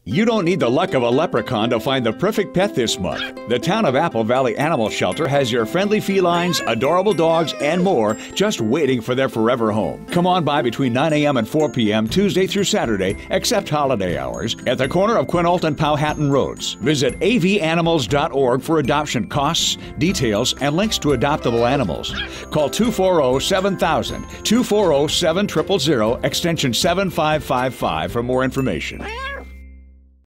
You don't need the luck of a leprechaun to find the perfect pet this month. The town of Apple Valley Animal Shelter has your friendly felines, adorable dogs, and more just waiting for their forever home. Come on by between 9 a.m. and 4 p.m. Tuesday through Saturday, except holiday hours, at the corner of Quinault and Powhatan Roads. Visit avanimals.org for adoption costs, details, and links to adoptable animals. Call 240-7000, 240-7000, extension 7555 for more information.